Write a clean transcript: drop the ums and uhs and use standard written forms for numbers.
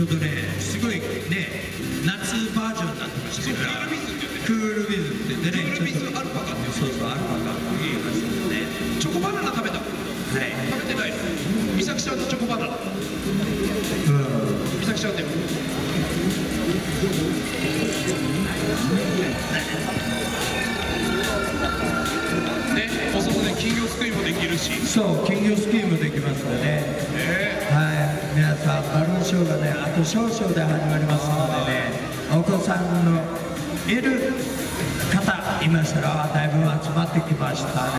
ちょうどね、すごいね、夏バージョンになってまして、クールビズって言ってね、 クールビズアルファかっていう、 そうそう、アルファかって言いますよね。 チョコバナナ食べた？はい、食べてない。美咲ちゃんのチョコバナナ。美咲ちゃんで。ね、お外で金魚すくいもできるし。 そう、金魚すくいもできますよね。はい、皆さん、バルーンショーがね、あと少々で始まりますのでね、お子さんのいる方いましたら、だいぶ集まってきましたね。